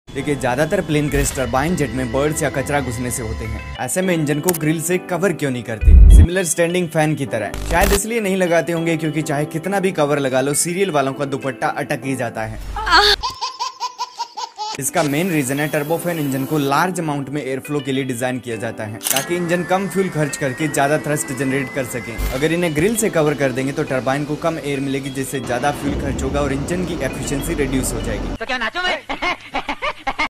देखिए ज्यादातर plane crash turbine jet में बर्ड्स या कचरा घुसने से होते हैं। ऐसे में इंजन को ग्रिल से कवर क्यों नहीं करते? सिमिलर स्टैंडिंग फैन की तरह शायद इसलिए नहीं लगाते होंगे क्योंकि चाहे कितना भी कवर लगा लो, सीरियल वालों का दुपट्टा अटक ही जाता है। इसका मेन रीजन है टर्बोफैन इंजन को लार्ज अमाउंट में एयर फ्लो के लिए डिजाइन किया जाता है ताकि इंजन कम फ्यूल खर्च करके ज्यादा थ्रस्ट जनरेट कर सके। अगर इन्हें ग्रिल से कवर कर देंगे तो टरबाइन को कम एयर मिलेगी जिससे ज्यादा फ्यूल खर्च होगा और इंजन की एफिशिएंसी रिड्यूस हो जाएगी। तो क्या नाचो मैं?